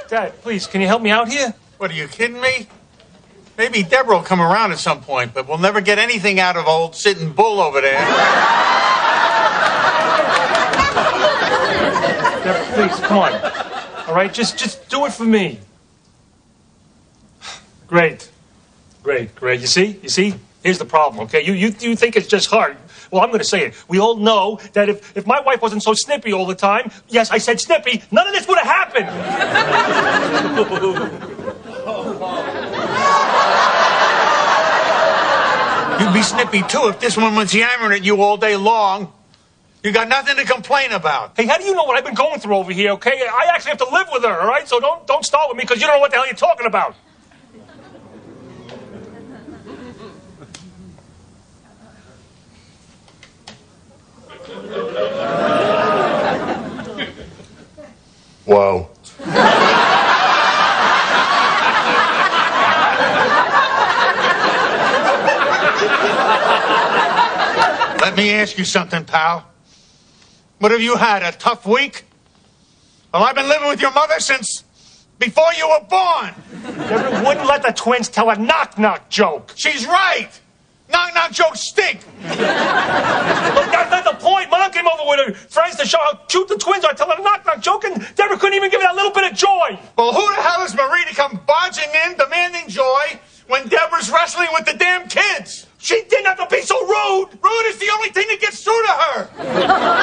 Dad, please, can you help me out here? What, are you kidding me? Maybe Deborah will come around at some point, but we'll never get anything out of old Sitting Bull over there. Deborah, please, come on. All right, just do it for me. Great. You see? Here's the problem, okay? You think it's just hard. Well, I'm going to say it. We all know that if my wife wasn't so snippy all the time, yes, I said snippy, none of this would have happened. You'd be snippy, too, if this one was yammering at you all day long. You got nothing to complain about. Hey, how do you know what I've been going through over here, okay? I actually have to live with her, all right? So don't start with me, because you don't know what the hell you're talking about. Whoa. Let me ask you something, pal. What have you had, a tough week? Well, I've been living with your mother since before you were born. Deborah wouldn't let the twins tell a knock-knock joke. She's right. Knock-knock jokes stink. Look, that's not the point. Mom came over with her friends to show how cute the twins are, telling a knock-knock joke, and Deborah couldn't even give it a little bit of joy. Well, who the hell is Marie to come barging in, demanding joy, when Deborah's wrestling with the damn kids? She didn't have to be so rude. Rude is the only thing that gets through to her.